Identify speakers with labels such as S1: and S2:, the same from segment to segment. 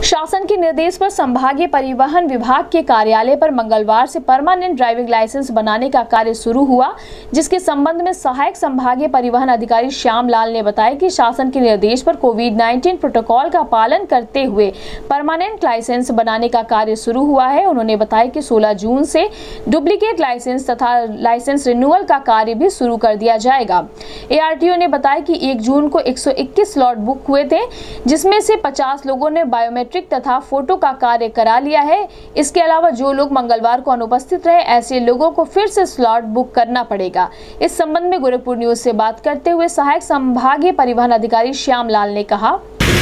S1: शासन के निर्देश पर संभागीय परिवहन विभाग के कार्यालय पर मंगलवार से परमानेंट ड्राइविंग लाइसेंस बनाने का कार्य शुरू हुआ, जिसके संबंध में सहायक संभागीय परिवहन अधिकारी श्याम लाल ने बताया कि शासन के निर्देश पर कोविड-19 प्रोटोकॉल का पालन करते हुए परमानेंट लाइसेंस बनाने का कार्य शुरू हुआ है। उन्होंने बताया कि 16 जून से डुप्लीकेट लाइसेंस तथा लाइसेंस रिन्यूअल का कार्य भी शुरू कर दिया जाएगा। ARTO ने बताया कि 1 जून को 121 स्लॉट बुक हुए थे, जिसमें से 50 लोगों ने बायोमेट्रिक तथा फोटो का कार्य करा लिया है। इसके अलावा जो लोग मंगलवार को अनुपस्थित रहे, ऐसे लोगों को फिर से स्लॉट बुक करना पड़ेगा। इस संबंध में गोरखपुर न्यूज से बात करते हुए सहायक संभागीय परिवहन अधिकारी श्याम लाल ने कहा,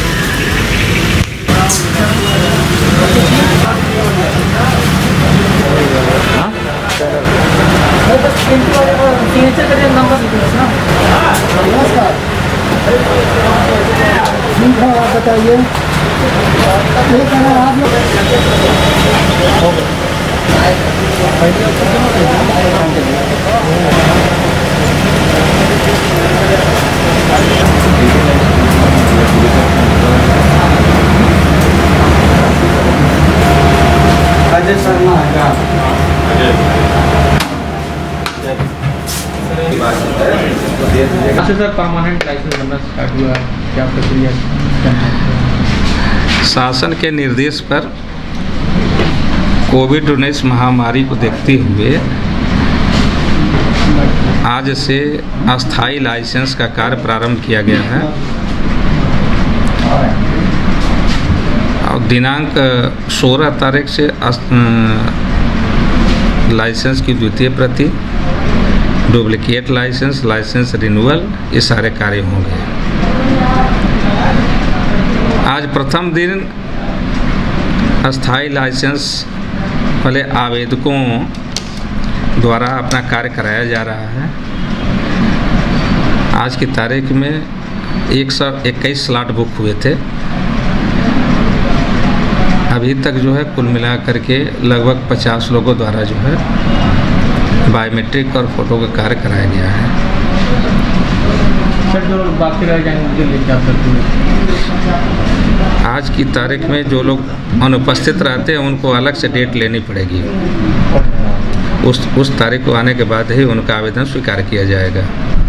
S1: बताइए Ajay Sharma
S2: sir permanent license बनना स्टार्ट हुआ, क्या प्रक्रिया?
S3: शासन के निर्देश पर कोविड-19 महामारी को देखते हुए आज से अस्थायी लाइसेंस का कार्य प्रारंभ किया गया है और दिनांक 16 तारीख से लाइसेंस की द्वितीय प्रति, डुप्लीकेट लाइसेंस, लाइसेंस रिन्यूअल, ये सारे कार्य होंगे। आज प्रथम दिन अस्थायी लाइसेंस वाले आवेदकों द्वारा अपना कार्य कराया जा रहा है। आज की तारीख में 121 स्लॉट बुक हुए थे। अभी तक जो है कुल मिलाकर के लगभग 50 लोगों द्वारा जो है बायोमेट्रिक और फोटो का कार्य कराया गया है।
S2: सर जो बाकी रह जाएंगे क्या करते?
S3: आज की तारीख में जो लोग अनुपस्थित रहते हैं उनको अलग से डेट लेनी पड़ेगी। उस तारीख को आने के बाद ही उनका आवेदन स्वीकार किया जाएगा।